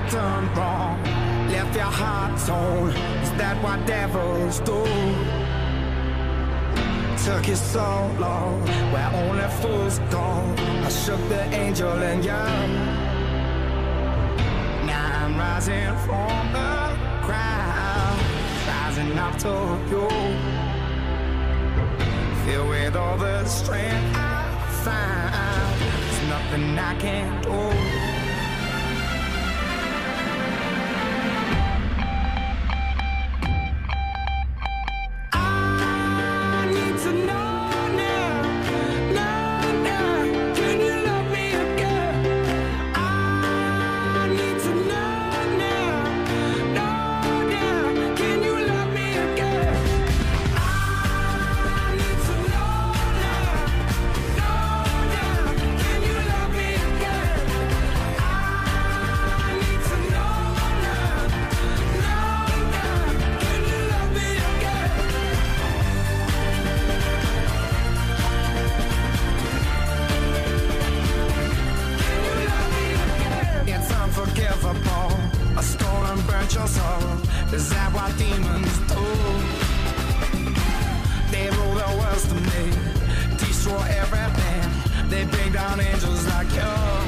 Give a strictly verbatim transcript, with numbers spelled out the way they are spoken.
done wrong? Left your heart torn, is that what devils do? Took you so long, where only fools go. I shook the angel in you. Now I'm rising from the crowd, rising up to you. Filled with all the strength I find, there's nothing I can't do. A stone and burnt your soul. Is that what demons do? They rule the world to me, destroy everything. They bring down angels like you.